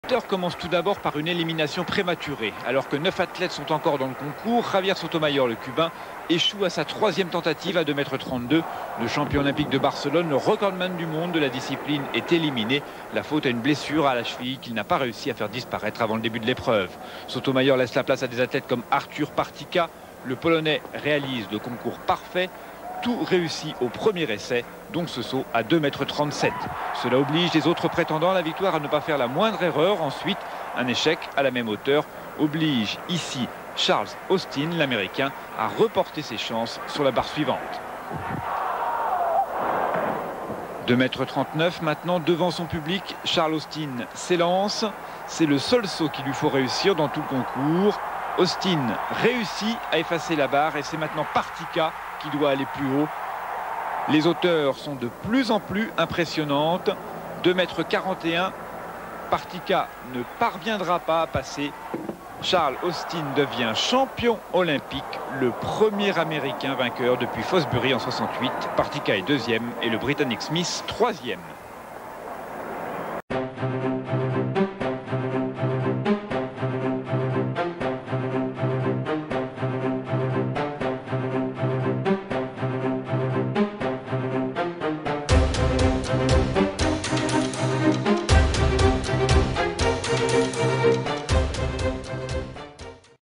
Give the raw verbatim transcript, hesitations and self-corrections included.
L'auteur commence tout d'abord par une élimination prématurée. Alors que neuf athlètes sont encore dans le concours, Javier Sotomayor, le Cubain, échoue à sa troisième tentative à deux mètres trente-deux. Le champion olympique de Barcelone, le recordman du monde de la discipline, est éliminé. La faute à une blessure à la cheville qu'il n'a pas réussi à faire disparaître avant le début de l'épreuve. Sotomayor laisse la place à des athlètes comme Artur Partika. Le Polonais réalise le concours parfait. Tout réussit au premier essai, donc ce saut à deux mètres trente-sept. Cela oblige les autres prétendants à la victoire à ne pas faire la moindre erreur. Ensuite, un échec à la même hauteur oblige ici Charles Austin, l'Américain, à reporter ses chances sur la barre suivante. deux mètres trente-neuf maintenant devant son public. Charles Austin s'élance. C'est le seul saut qu'il lui faut réussir dans tout le concours. Austin réussit à effacer la barre et c'est maintenant Partika qui doit aller plus haut. Les hauteurs sont de plus en plus impressionnantes. deux mètres quarante et un. Partika ne parviendra pas à passer. Charles Austin devient champion olympique, le premier Américain vainqueur depuis Fosbury en soixante-huit. Partika est deuxième et le Britannique Smith troisième.